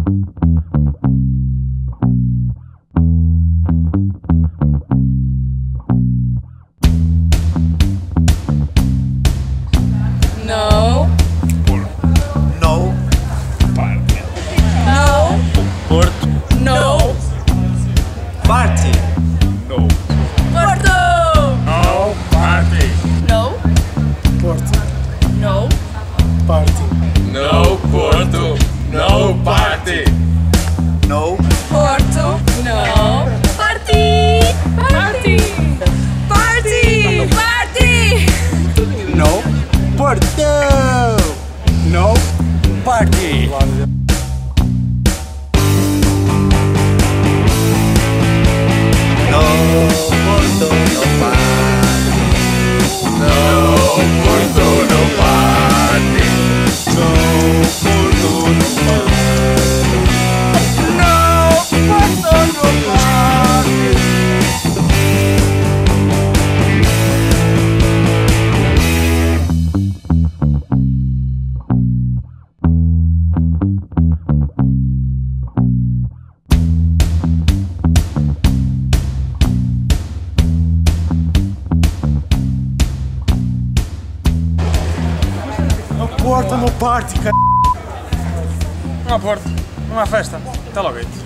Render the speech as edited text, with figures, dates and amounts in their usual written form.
No. No. Party. No. Porto. No. Party. No. Porto. No party. No. Porto. No. Party. No Porto. No party. No. Porto. No. Party. Party. Party. Party. No. Porto. No. Party. No. Porto. No party. No Porto. No party. No. Porto. No party. No. Porto. No party. No Porto. No party, c***. Não há Porto, não há festa. Até logo aí.